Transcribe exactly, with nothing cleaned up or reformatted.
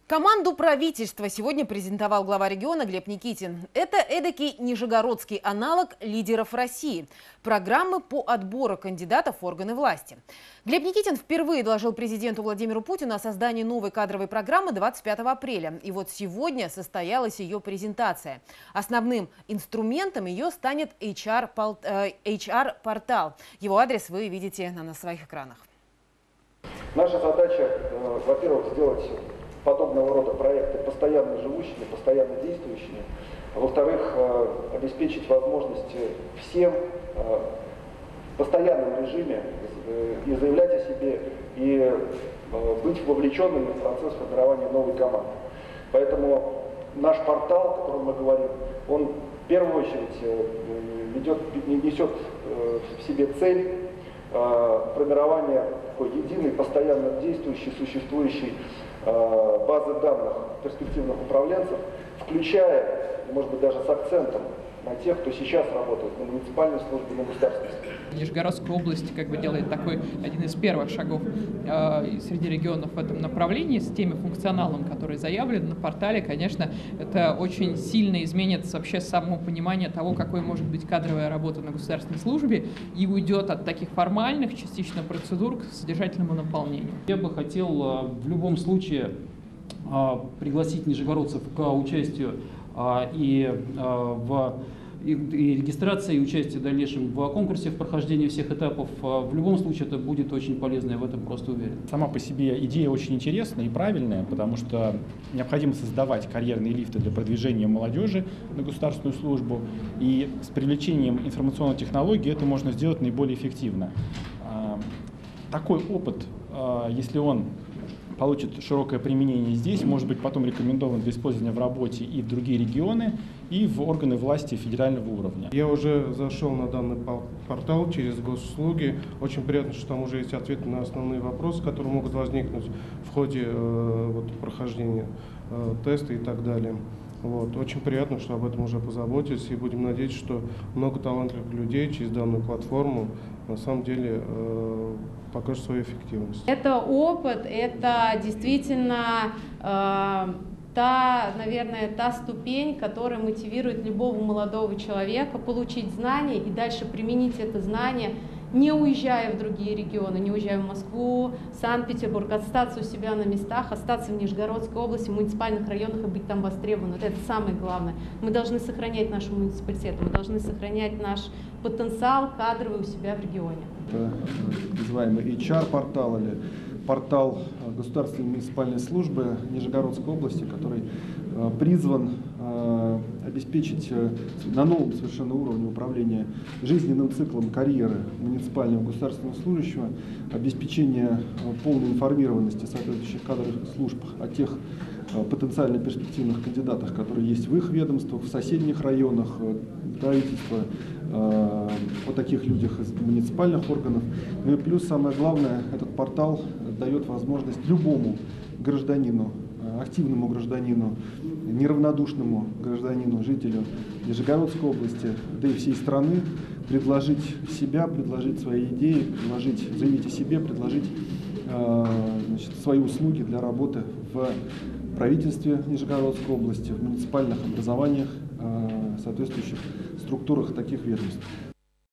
Команду правительства сегодня презентовал глава региона Глеб Никитин. Это эдакий нижегородский аналог «Лидеров России» – программы по отбору кандидатов в органы власти. Глеб Никитин впервые доложил президенту Владимиру Путину о создании новой кадровой программы двадцать пятого апреля. И вот сегодня состоялась ее презентация. Основным инструментом ее станет эйч ар-портал. Его адрес вы видите на своих экранах. Наша задача, во-первых, сделать подобного рода проекты постоянно живущими, постоянно действующими. Во-вторых, обеспечить возможность всем в постоянном режиме и заявлять о себе, и быть вовлеченными в процесс формирования новой команды. Поэтому наш портал, о котором мы говорим, он в первую очередь ведет, несет в себе цель формирования такой единой, постоянно действующей, существующей базы данных перспективных управленцев, включая, может быть, даже с акцентом на тех, кто сейчас работает на муниципальной службе, на государственной службе. Нижегородская область как бы делает такой один из первых шагов э, среди регионов в этом направлении с теми функционалом, который заявлен на портале. Конечно, это очень сильно изменит вообще само понимание того, какой может быть кадровая работа на государственной службе, и уйдет от таких формальных частично процедур к содержательному наполнению. Я бы хотел э, в любом случае э, пригласить нижегородцев к участию э, и э, в И, и регистрация, и участие в дальнейшем в конкурсе, в прохождении всех этапов. В любом случае это будет очень полезно, я в этом просто уверен. Сама по себе идея очень интересная и правильная, потому что необходимо создавать карьерные лифты для продвижения молодежи на государственную службу, и с привлечением информационных технологий это можно сделать наиболее эффективно. Такой опыт, если он получит широкое применение здесь, может быть потом рекомендован для использования в работе и в другие регионы, и в органы власти федерального уровня. Я уже зашел на данный портал через госуслуги. Очень приятно, что там уже есть ответы на основные вопросы, которые могут возникнуть в ходе э, вот, прохождения э, теста и так далее. Вот. Очень приятно, что об этом уже позаботились, и будем надеяться, что много талантливых людей через данную платформу на самом деле э, покажет свою эффективность. Это опыт, это действительно э, та, наверное, та ступень, которая мотивирует любого молодого человека получить знания и дальше применить это знание, не уезжая в другие регионы, не уезжая в Москву, Санкт-Петербург, остаться у себя на местах, остаться в Нижегородской области, в муниципальных районах и быть там востребованным. Вот это самое главное. Мы должны сохранять наш муниципалитет, мы должны сохранять наш потенциал кадровый у себя в регионе. Это так называемый эйч ар-портал или портал государственной муниципальной службы Нижегородской области, который призван обеспечить на новом совершенно уровне управления жизненным циклом карьеры муниципального государственного служащего, обеспечение полной информированности соответствующих кадровых служб о тех потенциально перспективных кандидатах, которые есть в их ведомствах, в соседних районах правительства, о таких людях из муниципальных органов. Ну и плюс, самое главное, этот портал дает возможность любому гражданину, активному гражданину, неравнодушному гражданину, жителю Нижегородской области, да и всей страны предложить себя, предложить свои идеи, предложить, заявить о себе, предложить значит, свои услуги для работы в правительстве Нижегородской области, в муниципальных образованиях, соответствующих структурах таких ведомств.